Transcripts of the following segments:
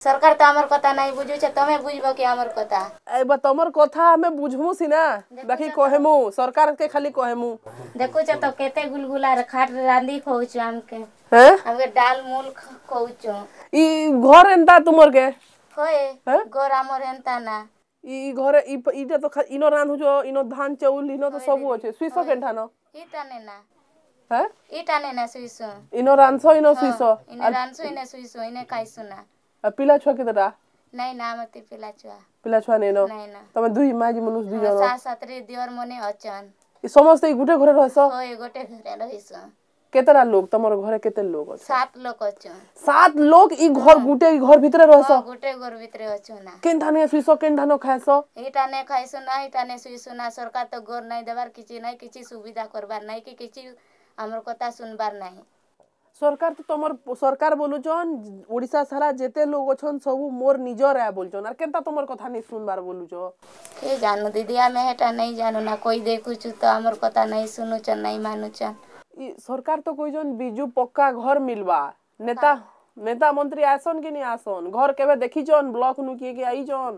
सरकार तो हमर कथा नहीं बुझु छ तमे बुझबो कि हमर कथा एबा तमर कथा हमें बुझमु सिना बाकी कहेमु सरकार के खाली कहेमु देखो छ तो केते गुलगुला रे खाट रांदी खोउछ हमके हैं हमके दाल मूल खोउछ ई घर एंता तुमर के होए घर हमर एंता ना ई घर इटा तो इनो रांधु जो इनो धान चाउल इनो तो सब होचे सुइसो केंठा न इटाने ना हैं इटाने ना सुइसो इनो रांधो इनो सुइसो इने रांधो इने सुइसो इने खाइसो ना पिला छुआ केतरा नहीं ना मते पिला छुआ नहीं नो नहीं ना तमे दुई माजी मनुष दुई जण सा सातरे दिवर मने अचन ई समस्त ई गुटे घरे रहसो होए गोटे घरे रहिसो केतरा लोग तमर घरे केते लोग अछि 7 लोग अचन 7 लोग ई घर गुटे घर भीतर रहसो गोटे घर भीतर अचो ना केंठा ने सुइसो केंठा न खाइसो इटा ने खाइसो ना इटा ने सुइसो ना सरकार तो घर नहीं देबार किछि नहीं किछि सुविधा करबार नहीं कि किछि हमर कथा सुनबार नहीं सरकार तो तमर सरकार बोलुचन ओडिसा सारा जेते लोग अछन सब मोर निजर है बोलचन आर केनता तमर कथा नहीं सुनबार बोलुचो के जानू दीदी हमें हेटा नहीं जानू ना कोई देखुछु तो हमर कथा नहीं सुनुचन नहीं मानुचन ई सरकार तो कोइजन बिजू पक्का घर मिलबा नेता मंत्री आसन कि नहीं आसन घर केबे देखिचन ब्लॉक नु के आइजन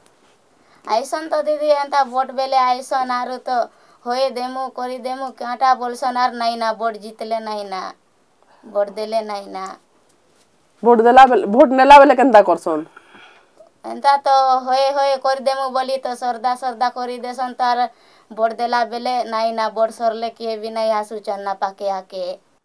आइसन तो दीदी एंता वोट बेले आइसन आरो तो होए देमु करी देमु काटा बोलसन आर नहीं ना वोट जीतले नहीं ना वोट देले नहीं ना वोट नेला बेले केनता करसन एंता तो होए होए कर देमु बोली तो सरदा करी देसन तार वोट देला बेले नहीं ना वोट सरले के भी नहीं आसुचन ना पाके आके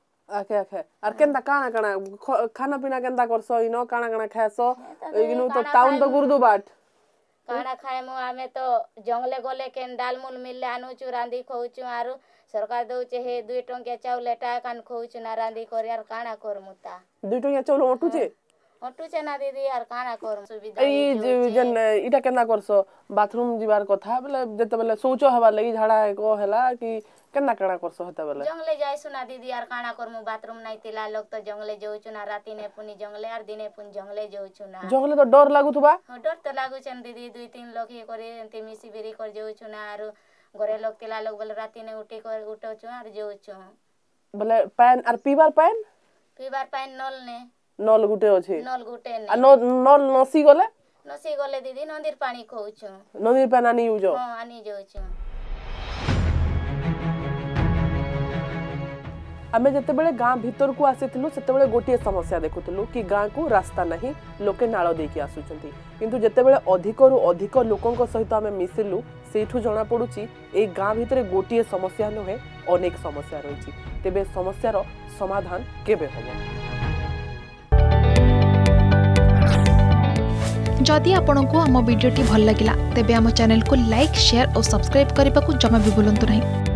आर केनता काना खाना पीना केनता करसो इनो काना खाएसो इनो तो टाउन तो गुरुदु बाट काना खाएमु आमे तो जंगले गले केन दाल मूल मिलले आनुचु रांदी खोउचु आरु सरकार दउचे हे 2 टंकिया चाउल एटा कान खोउचु ना रांदी कर यार काना करमुता 2 टंकिया चाउल ओटुचे ना दीदी यार काना कर सुविधा ई जन इटा केना करसो बाथरूम जीवार कथा बेले जते बेले शौच हवा लगी झाड़ा को हला कि केना काना करसो हते बेले जंगले जाइसु ना दीदी यार काना करमु बाथरूम नहीं तिला लोग तो जंगले जाउचु ना राती ने पुनी जंगले यार दिने पुन जंगले जाउचु ना जंगले तो डर लागुथबा डर तो लागुचन दीदी 2-3 लोग हे करे एंते मिसी बेरी कर जाउचु ना आरो घरे लोग तिला लोग बोले राती ने उठी कर उठोचु आर जाउचु बोले पान आर पीबार पान नल ने नल गुटे अछि नल गुटे ने आ नल नसी गले दीदी नदीर पानी खोउचु नदीर पानी आनी यूज हां आनी जाउचु आमे जते बेले गां भीतर को आसीथिलु सेते बेले गोटिए समस्या देखुथिलु कि गां को रास्ता नहीं लोके नाळ देकी आसुचंती किंतु जते बेले अधिक रु अधिक लोकंक सहित आमे मिसिलु सेठु जणा पडुची ए गां भीतर गोटिए समस्या नहे अनेक समस्या रहिची तेबे समस्यार समाधान केबे होबो जदि आपंक आम भिडी भल लगा तेब आम चैनल को लाइक शेयर और सब्सक्राइब करने को जमा भी भूलु नहीं।